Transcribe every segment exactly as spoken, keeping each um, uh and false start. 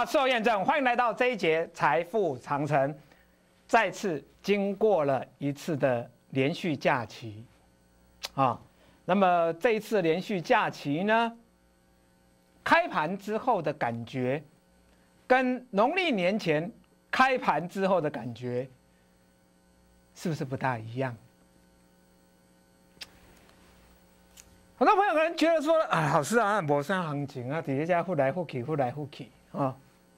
好，我是验证，欢迎来到这一节财富长城。再次经过了一次的连续假期，啊，那么这一次连续假期呢，开盘之后的感觉，跟农历年前开盘之后的感觉，是不是不大一样？很多朋友可能觉得说，啊，老师啊，没啥行情啊，底下家忽来忽去，忽来忽去啊。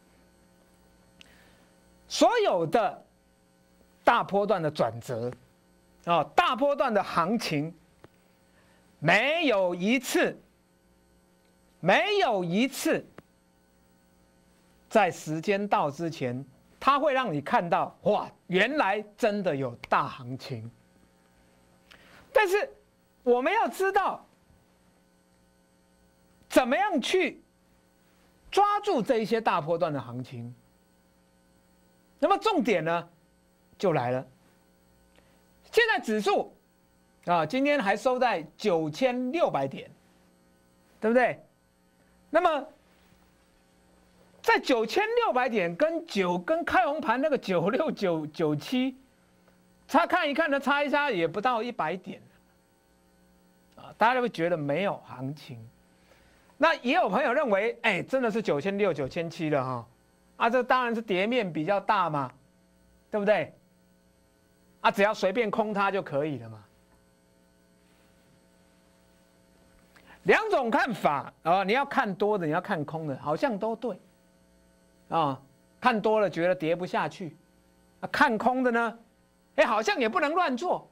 所有的大波段的转折，啊，大波段的行情，没有一次，没有一次，在时间到之前，它会让你看到，哇，原来真的有大行情。但是我们要知道，怎么样去抓住这一些大波段的行情？那么重点呢，就来了。现在指数啊，今天还收在九千六百点，对不对？那么在九千六百点跟九跟开红盘那个九六九九七，差看一看呢，差一差也不到一百点啊，大家会觉得没有行情。那也有朋友认为，哎，真的是九千六九千七了哈。啊，这当然是跌面比较大嘛，对不对？啊，只要随便空它就可以了嘛。两种看法啊，你要看多的，你要看空的，好像都对。啊，看多了觉得跌不下去，啊，看空的呢，哎，好像也不能乱做。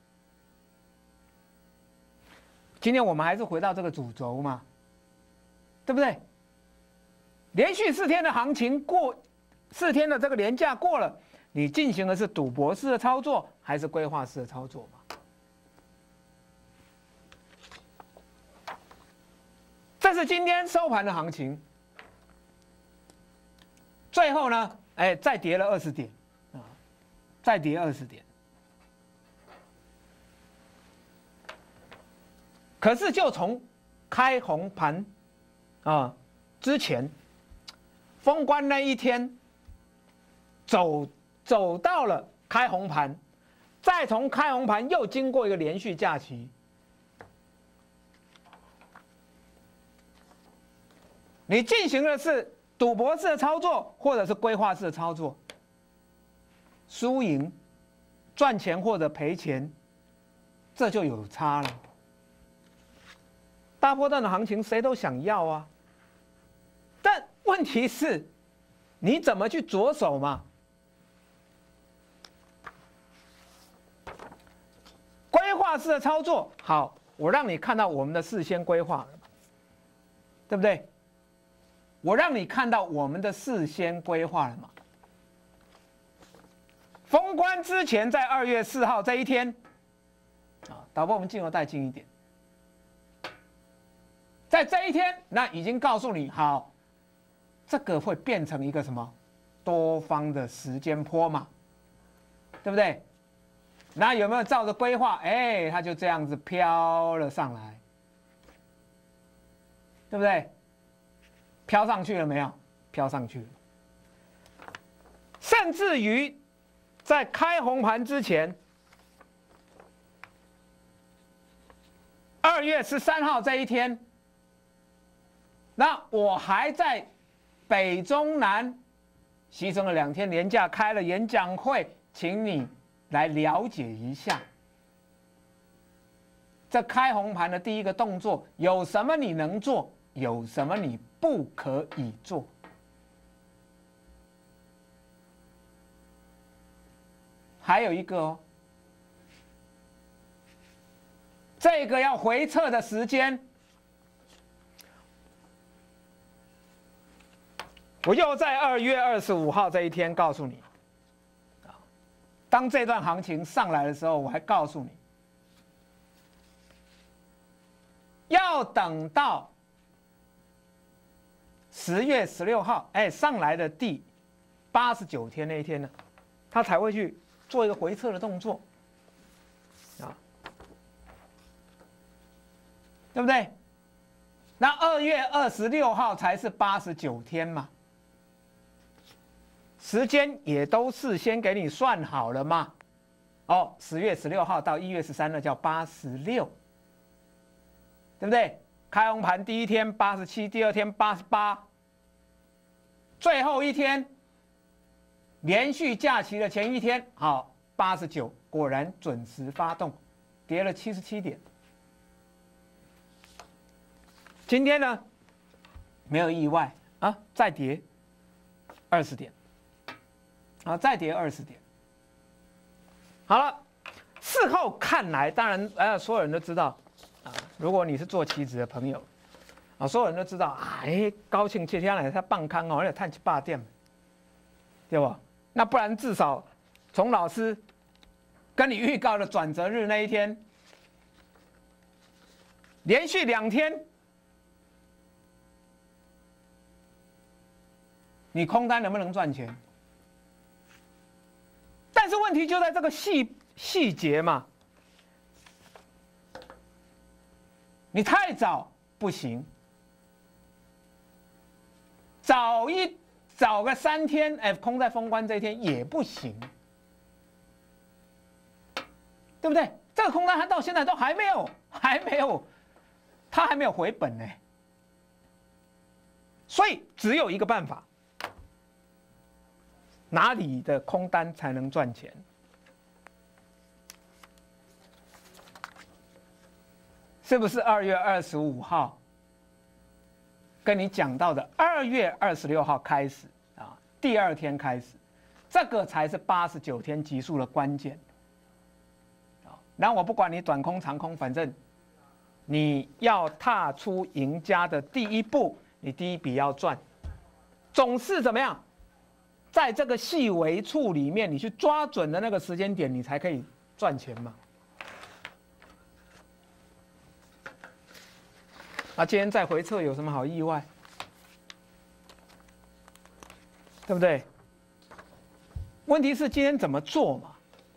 今天我们还是回到这个主轴嘛，对不对？连续四天的行情过，四天的这个连假过了，你进行的是赌博式的操作，还是规划式的操作嘛？这是今天收盘的行情，最后呢，哎，再跌了二十点，啊，再跌二十点。可是就从开红盘啊之前。封关那一天，走走到了开红盘，再从开红盘又经过一个连续假期，你进行的是赌博式的操作，或者是规划式的操作，输赢、赚钱或者赔钱，这就有差了。大波段的行情谁都想要啊，但问题是，你怎么去着手嘛？规划式的操作，好，我让你看到我们的事先规划了，对不对？我让你看到我们的事先规划了嘛？封关之前，在二月四号这一天，啊，导播我们镜头带近一点，在这一天，那已经告诉你好。这个会变成一个什么多方的时间波嘛，对不对？那有没有照着规划？哎，它就这样子飘了上来，对不对？飘上去了没有？飘上去了。甚至于在开红盘之前，二月十三号这一天，那我还在。北中南牺牲了两天连假，开了演讲会，请你来了解一下。这开红盘的第一个动作有什么你能做，有什么你不可以做。还有一个哦，这个要回撤的时间。我又在二月二十五号这一天告诉你，当这段行情上来的时候，我还告诉你，要等到十月十六号，哎，上来的第八十九天那一天呢，他才会去做一个回撤的动作，啊，对不对？那二月二十六号才是八十九天嘛。 时间也都事先给你算好了嘛。哦，十月十六号到一月十三，那叫八十六，对不对？开红盘第一天八十七，第二天八十八，最后一天连续假期的前一天，好八十九，果然准时发动，跌了七十七点。今天呢，没有意外啊，再跌二十点，啊，再跌二十点。好了，事后看来，当然，呃，所有人都知道。啊，如果你是做期指的朋友，啊，所有人都知道啊，哎，高兴这天来他棒康哦，而且探七八点，对吧？那不然至少从老师跟你预告的转折日那一天，连续两天，你空单能不能赚钱？但是问题就在这个细细节嘛。你太早不行，早一早个三天，哎，空在封关这一天也不行，对不对？这个空单它到现在都还没有，还没有，它还没有回本呢。所以只有一个办法，哪里的空单才能赚钱？是不是二月二十五号跟你讲到的二月二十六号开始啊？第二天开始，这个才是八十九天急速的关键。啊，然后我不管你短空长空，反正你要踏出赢家的第一步，你第一笔要赚，总是怎么样？在这个细微处里面，你去抓准的那个时间点，你才可以赚钱嘛。啊，今天再回撤有什么好意外？对不对？问题是今天怎么做嘛？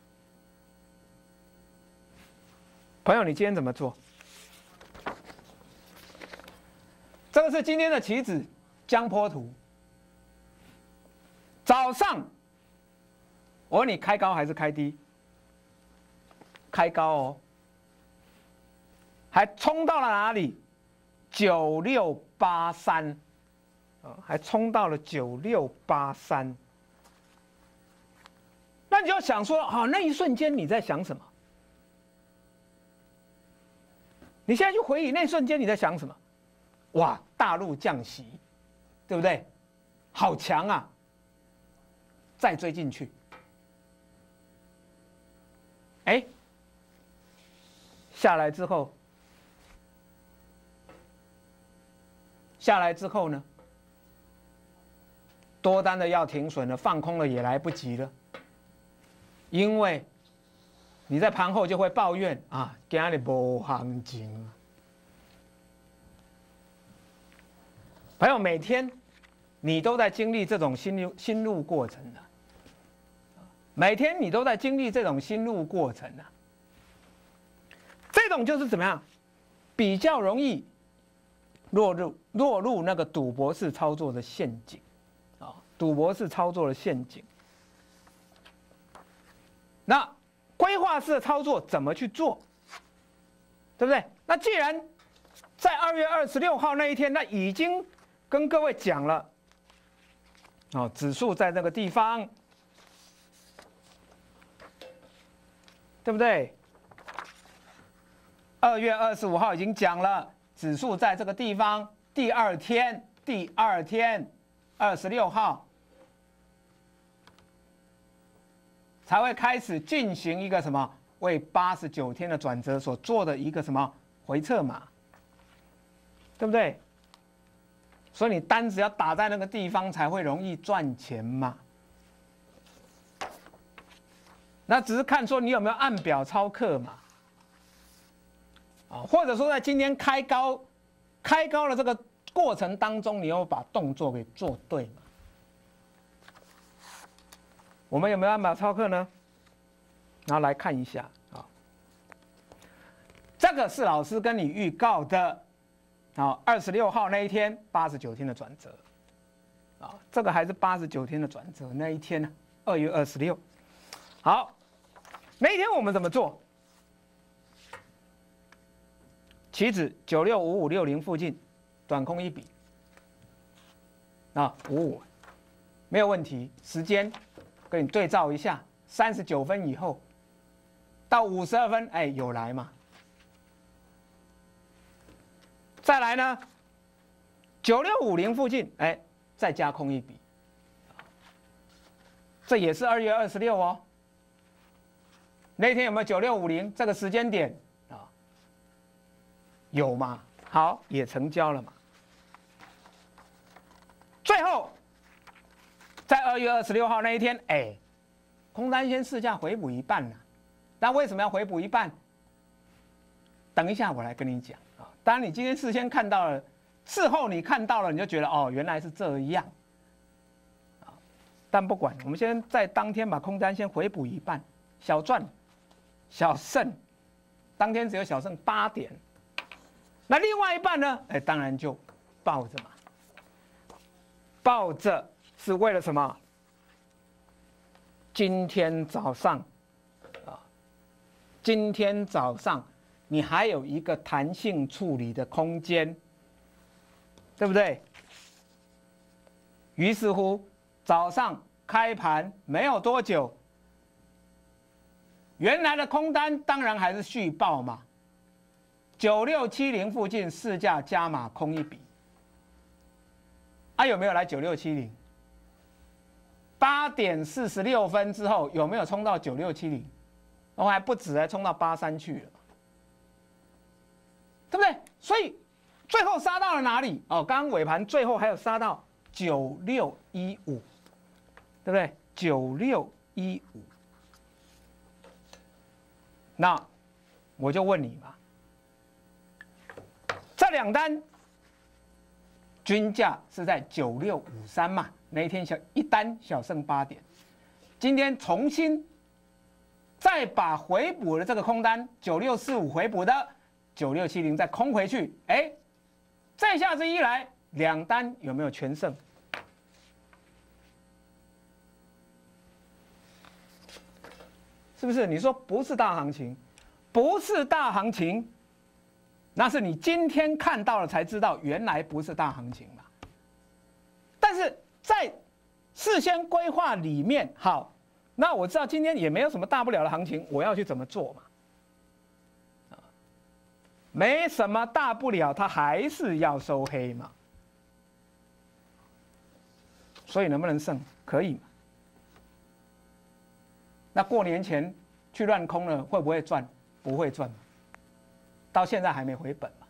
朋友，你今天怎么做？这个是今天的期指江波图。早上，我问你开高还是开低？开高哦，还冲到了哪里？九六八三，啊，还冲到了九六八三。那你就要想说，啊，那一瞬间你在想什么？你现在去回忆那一瞬间你在想什么？哇，大陆降息，对不对？好强啊！再追进去，哎，下来之后。下来之后呢，多单的要停损了，放空了也来不及了，因为你在盘后就会抱怨啊，今日没行情。朋友，每天你都在经历这种心路心路过程啊，每天你都在经历这种心路过程啊，这种就是怎么样，比较容易。落入落入那个赌博式操作的陷阱，啊，赌博式操作的陷阱。那规划式的操作怎么去做？对不对？那既然在二月二十六号那一天，那已经跟各位讲了，哦，指数在那个地方，对不对？二月二十五号已经讲了。指数在这个地方，第二天，第二天，二十六号才会开始进行一个什么为八十九天的转折所做的一个什么回撤码，对不对？所以你单子要打在那个地方才会容易赚钱嘛。那只是看说你有没有按表操课嘛。啊，或者说在今天开高，开高的这个过程当中，你要把动作给做对嘛？我们有没有按表操课呢？然后来看一下啊，这个是老师跟你预告的，啊，二十六号那一天八十九天的转折。 啊，这个还是八十九天的转折那一天呢，二月二十六。好，那一天我们怎么做？期指九六五五六零附近，短空一笔，啊，五五没有问题。时间跟你对照一下，三十九分以后到五十二分，哎，有来嘛？再来呢，九六五零附近，哎，再加空一笔，这也是二月二十六哦。那天有没有九六五零这个时间点啊？有嘛？好，也成交了嘛。最后，在二月二十六号那一天，哎，空单先试价回补一半了。那为什么要回补一半？等一下我来跟你讲啊。当然，你今天事先看到了，事后你看到了，你就觉得哦，原来是这样。啊，但不管，我们先在当天把空单先回补一半，小赚，小胜，当天只有小胜八点。那另外一半呢？哎，当然就抱着嘛，抱着是为了什么？今天早上，啊，今天早上你还有一个弹性处理的空间，对不对？于是乎，早上开盘没有多久，原来的空单当然还是续报嘛。九六七零附近市价加码空一笔，啊有没有来九六七零？八点四十六分之后有没有冲到九六七零？我还不止，还冲到八三去了，对不对？所以最后杀到了哪里？哦，刚刚尾盘最后还有杀到九六一五，对不对？九六一五，那我就问你嘛。这两单均价是在九六五三嘛，那一天小一单小胜八点，今天重新再把回补的这个空单九六四五回补的九六七零再空回去，哎，再下这一来，两单有没有全胜？是不是？你说不是大行情，不是大行情。那是你今天看到了才知道，原来不是大行情嘛。但是在事先规划里面，好，那我知道今天也没有什么大不了的行情，我要去怎么做嘛？啊，没什么大不了，它还是要收黑嘛。所以能不能胜？可以嘛。那过年前去乱空了，会不会赚？不会赚嘛。到现在还没回本嘛？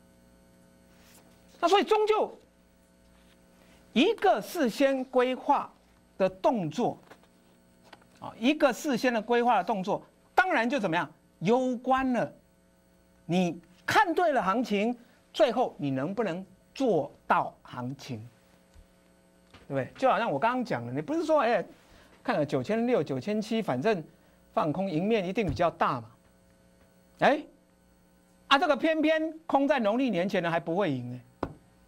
那所以终究一个事先规划的动作啊，一个事先的规划的动作，当然就怎么样，攸关了你看对了行情，最后你能不能做到行情，对不对？就好像我刚刚讲的，你不是说哎，看了九千六、九千七，反正放空赢面一定比较大嘛？哎。啊，这个偏偏空在农历年前呢，还不会赢呢。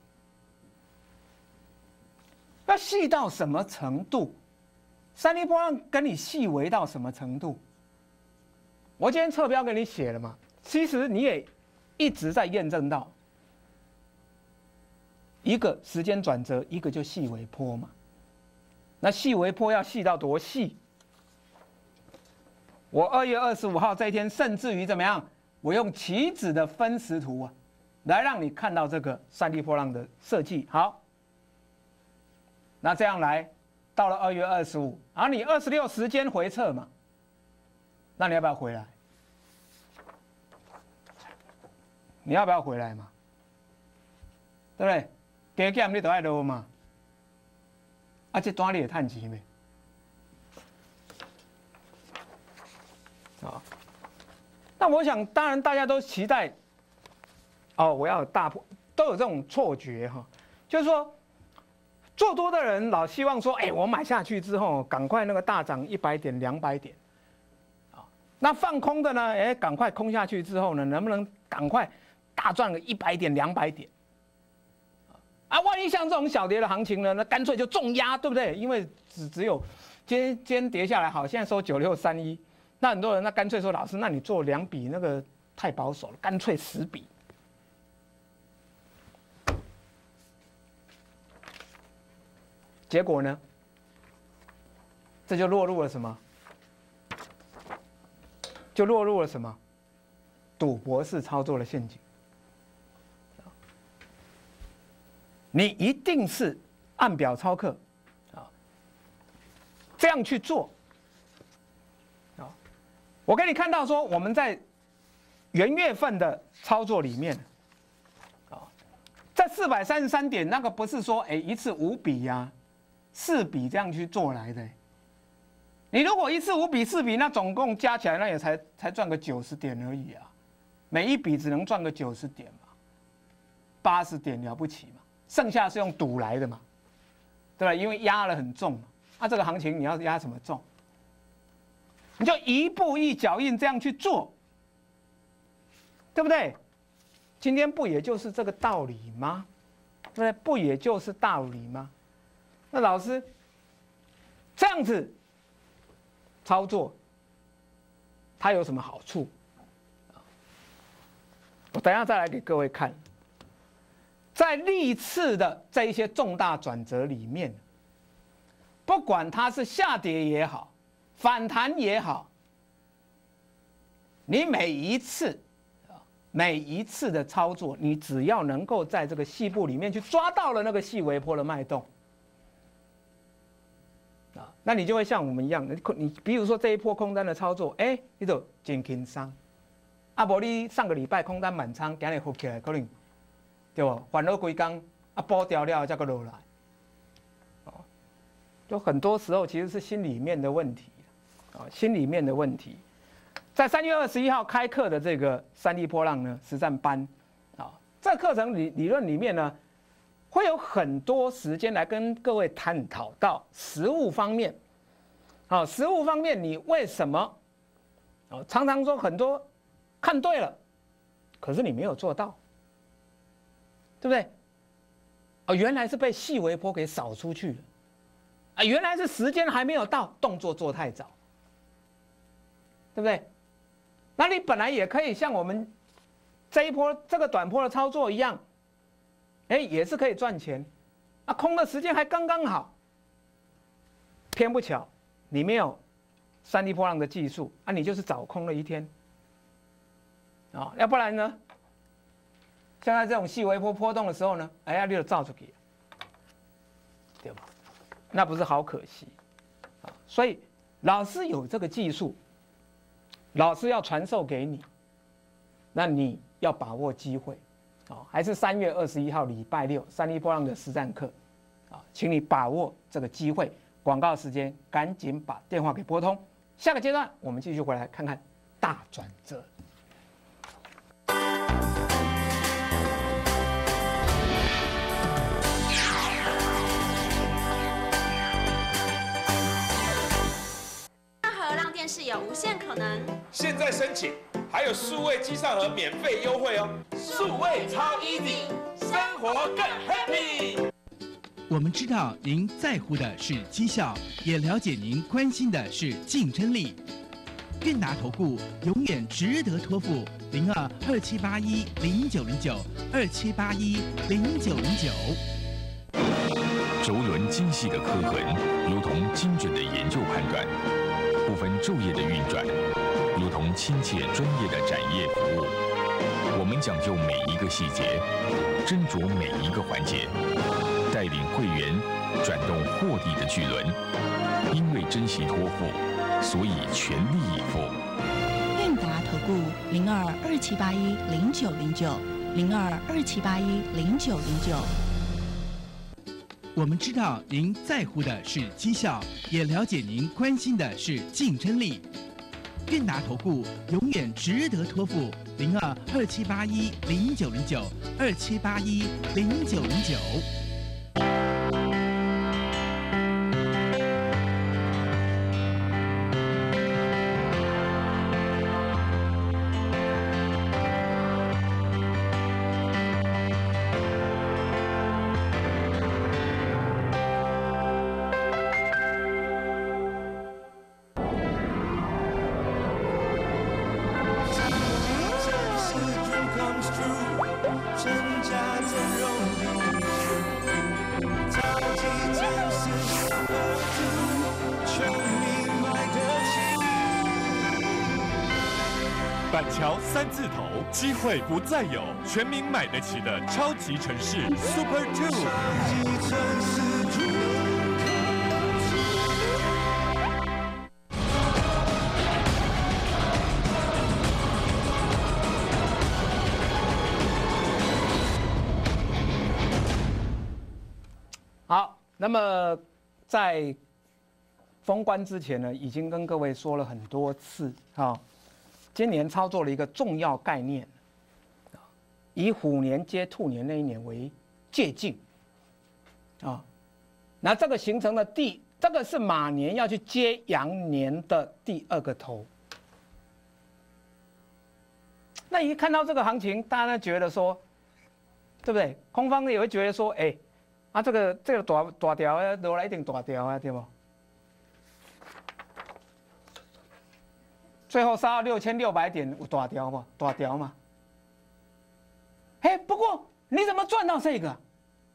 要细到什么程度？三力波浪跟你细微到什么程度？我今天侧标给你写了嘛，其实你也一直在验证到，一个时间转折，一个就细微波嘛。那细微波要细到多细？我二月二十五号这一天，甚至于怎么样？我用期指的分时图啊，来让你看到这个三力波浪的设计。好，那这样来，到了二月二十五，而你二十六时间回撤嘛，那你要不要回来？你要不要回来嘛？对不对？加减你都爱落嘛，啊，这单你也赚钱没？啊。那我想，当然大家都期待，哦，我要有大破，都有這種錯覺哈，就是說，做多的人老希望說，哎，我買下去之後，趕快那個大漲一百點、兩百點，啊，那放空的呢，哎，趕快空下去之後呢，能不能趕快大賺個一百點、兩百點？ 啊，万一像这种小跌的行情呢，那干脆就重压，对不对？因为只只有今天今天跌下来，好，现在收九六三一，那很多人那干脆说，老师，那你做两笔那个太保守了，干脆十笔。结果呢，这就落入了什么？就落入了什么？赌博式操作的陷阱。你一定是按表操课，啊，这样去做，啊，我给你看到说我们在元月份的操作里面，啊，在四百三十三点那个不是说哎一次五笔呀、啊，四笔这样去做来的。你如果一次五笔四笔，那总共加起来那也才才赚个九十点而已啊，每一笔只能赚个九十点嘛，八十点了不起嘛。剩下是用赌来的嘛，对吧？因为压了很重嘛，啊，这个行情你要压什么重？你就一步一脚印这样去做，对不对？今天不也就是这个道理吗？对不对？不也就是道理吗？那老师这样子操作，它有什么好处？我等一下再来给各位看。在历次的这一些重大转折里面，不管它是下跌也好，反弹也好，你每一次每一次的操作，你只要能够在这个细部里面去抓到了那个细微波的脉动，啊，那你就会像我们一样，你比如说这一波空单的操作，哎，你就真轻松，啊，无你上个礼拜空单满仓，今日复起来可能。对吧？反而归刚啊，波掉了再个落来，哦，就很多时候其实是心里面的问题，啊，心里面的问题。在三月二十一号开课的这个三 D 波浪呢实战班，啊，这课程理理论里面呢，会有很多时间来跟各位探讨到实务方面，啊，实务方面你为什么，啊，常常说很多看对了，可是你没有做到。对不对？哦，原来是被细微波给扫出去了，啊，原来是时间还没有到，动作做太早，对不对？那你本来也可以像我们这一波这个短波的操作一样，哎，也是可以赚钱，啊，空的时间还刚刚好，偏不巧你没有三 D 波浪的技术啊，你就是早空了一天，啊，要不然呢？像在这种细微波波动的时候呢，哎呀，你就照出去，对吧？那不是好可惜啊！所以老师有这个技术，老师要传授给你，那你要把握机会啊！还是三月二十一号礼拜六三 D 波浪的实战课啊，请你把握这个机会。广告时间，赶紧把电话给拨通。下个阶段我们继续回来看看大转折。 电视有无限可能， 现在申请还有数位机上盒免费优惠哦！数位超 easy， 生活更 happy。 我们知道您在乎的是绩效，也了解您关心的是竞争力。韵达投顾永远值得托付零二二七八一零九零九二七八一零九零九。 轴轮精细的刻痕，如同精准的研究判断。不分昼夜的运转，如同亲切专业的展业服务。我们讲究每一个细节，斟酌每一个环节，带领会员转动获利的巨轮。因为珍惜托付，所以全力以赴。 韵达投顾零二二七八一零九零九零二二七八一零九零九。 我们知道您在乎的是绩效，也了解您关心的是竞争力。韵达投顾永远值得托付零二二七八一零九零九二七八一零九零九。 板桥三字头，机会不再有，全民买得起的超级城市 Super Two。 好，那么在封关之前呢，已经跟各位说了很多次啊、哦，今年操作了一个重要概念，以虎年接兔年那一年为借镜啊、哦，那这个形成的第，这个是马年要去接羊年的第二个头。那一看到这个行情，大家觉得说，对不对？空方也会觉得说，哎。啊，这个这个大大条啊，落来一定大条啊，对不？最后杀到六千六百点，有大条不？大条嘛。嘿，不过你怎么赚到这个？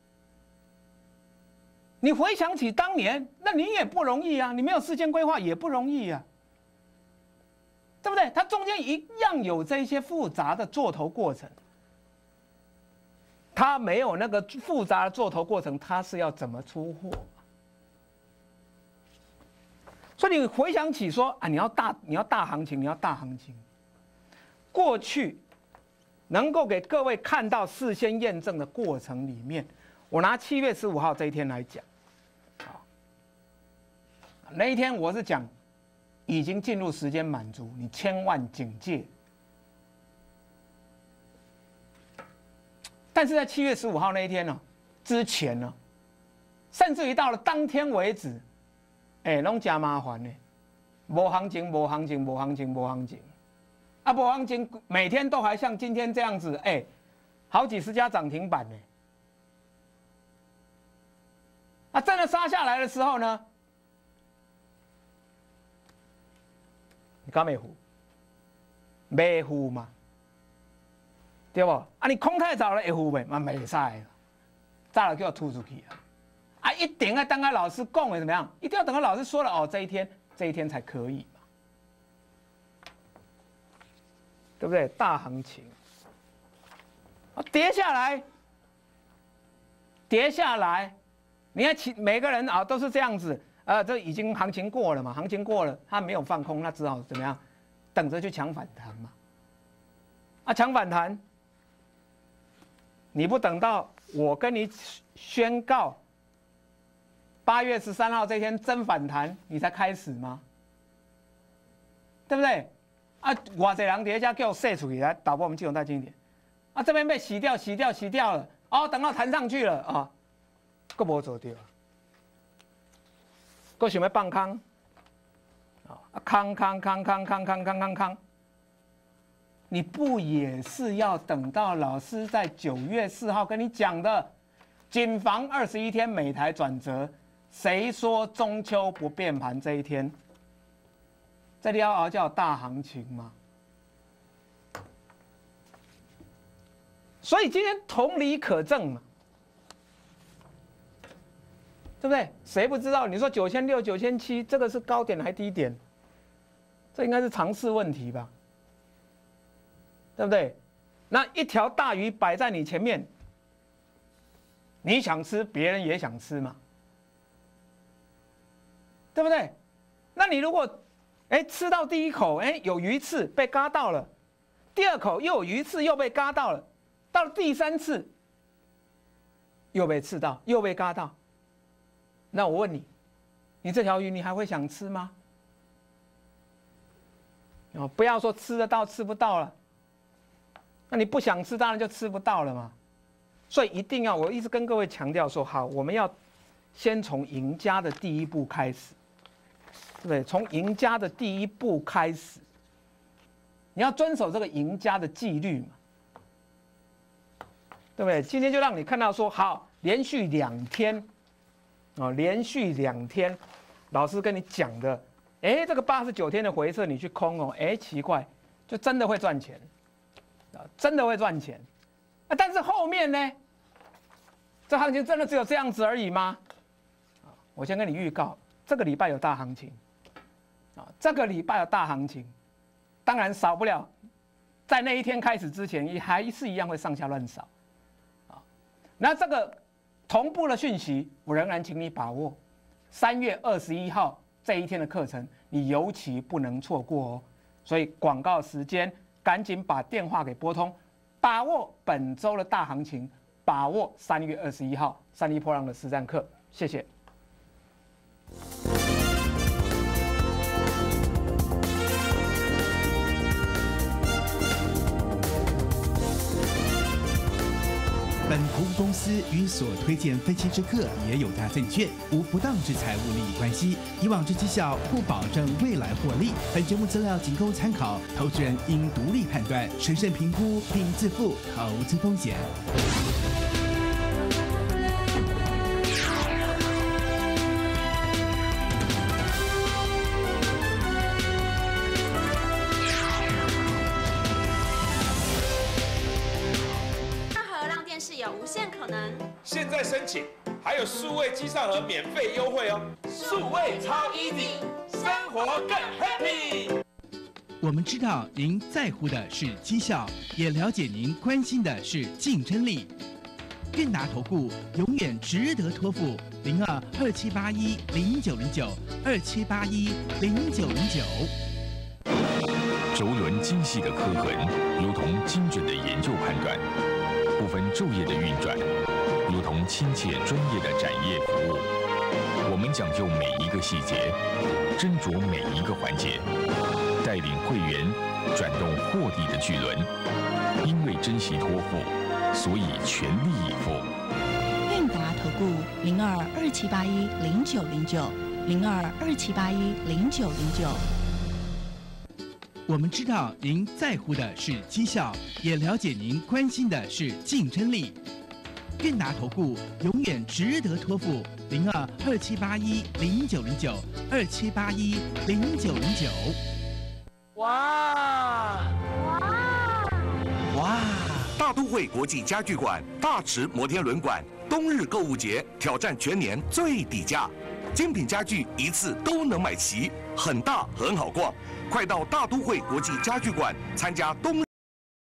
你回想起当年，那你也不容易啊，你没有事先规划也不容易啊，对不对？它中间一样有这些复杂的做头过程。他没有那个复杂的做头过程，他是要怎么出货？所以你回想起说啊，你要大你要大行情，你要大行情。过去能够给各位看到事先验证的过程里面，我拿七月十五号这一天来讲，啊，那一天我是讲已经进入时间满足，你千万警戒。但是在七月十五号那一天呢、哦，之前呢，甚至于到了当天为止，哎、欸，拢加麻烦呢，无行情，无行情，无行情，无行情，啊，无行情，每天都还像今天这样子，哎、欸，好几十家涨停板呢。啊，真的杀下来的时候呢，你敢没胡？没胡嘛？对不？啊，你空太早了会付袂，嘛袂使啦，早了叫我吐出去啊！啊，一定要等下老师讲的怎么样？一定要等到老师说了哦，这一天这一天才可以嘛，对不对？大行情，啊，跌下来，跌下来，你看其每个人啊都是这样子，呃，这已经行情过了嘛，行情过了，他没有放空，那只好怎么样？等着去抢反弹嘛，啊，抢反弹。你不等到我跟你宣告八月十三号这天真反弹，你才开始吗？对不对？啊，偌济人底下叫我射出去来，导播我们镜头带近一点。啊，这边被洗掉、洗掉、洗掉了。哦，等到弹上去了啊，佫无做到，佫想要放空，啊，空空空空空空空空空。你不也是要等到老师在九月四号跟你讲的，谨防二十一天美台转折，谁说中秋不变盘这一天，这里要熬叫大行情嘛？所以今天同理可证嘛，对不对？谁不知道？你说九千六、九千七，这个是高点还低点？这应该是常识问题吧？对不对？那一条大鱼摆在你前面，你想吃，别人也想吃嘛，对不对？那你如果，哎，吃到第一口，哎，有鱼刺被嘎到了，第二口又有鱼刺又被嘎到了，到了第三次又被刺到，又被嘎到，那我问你，你这条鱼你还会想吃吗？哦，不要说吃得到吃不到了。那你不想吃，当然就吃不到了嘛。所以一定要，我一直跟各位强调说，好，我们要先从赢家的第一步开始，对不对？从赢家的第一步开始，你要遵守这个赢家的纪律嘛，对不对？今天就让你看到说，好，连续两天，哦，连续两天，老师跟你讲的，哎，这个八十九天的回撤你去空哦，哎，奇怪，就真的会赚钱。真的会赚钱，啊！但是后面呢？这行情真的只有这样子而已吗？我先跟你预告，这个礼拜有大行情，啊，这个礼拜有大行情，当然少不了在那一天开始之前，也还是一样会上下乱扫，啊，那这个同步的讯息，我仍然请你把握。三月二十一号这一天的课程，你尤其不能错过哦。所以广告时间，赶紧把电话给拨通，把握本周的大行情，把握三月二十一号三一波浪的实战课。谢谢。 本服务公司与所推荐分期之客也有大证券无不当之财务利益关系，以往之绩效不保证未来获利。本节目资料仅供参考，投资人应独立判断、审慎评估并自负投资风险。 有无限可能。 现在申请还有数位机上盒免费优惠哦，数位超 easy， 生活更 happy。 我们知道您在乎的是绩效，也了解您关心的是竞争力。韵达投顾永远值得托付零二二七八一零九零九二七八一零九零九。 轴轮精细的刻痕，如同精准的研究判断。不分昼夜的运转，如同亲切专业的展业服务。我们讲究每一个细节，斟酌每一个环节，带领会员转动获利的巨轮。因为珍惜托付，所以全力以赴。 韵达投顾零二二七八一零九零九零二二七八一零九零九。 我们知道您在乎的是绩效，也了解您关心的是竞争力。韵达投顾永远值得托付零二二七八一零九零九二七八一零九零九。 哇哇哇！大都会国际家具馆大池摩天轮馆冬日购物节挑战全年最底价，精品家具一次都能买齐，很大很好逛。快到大都会国际家具馆参加冬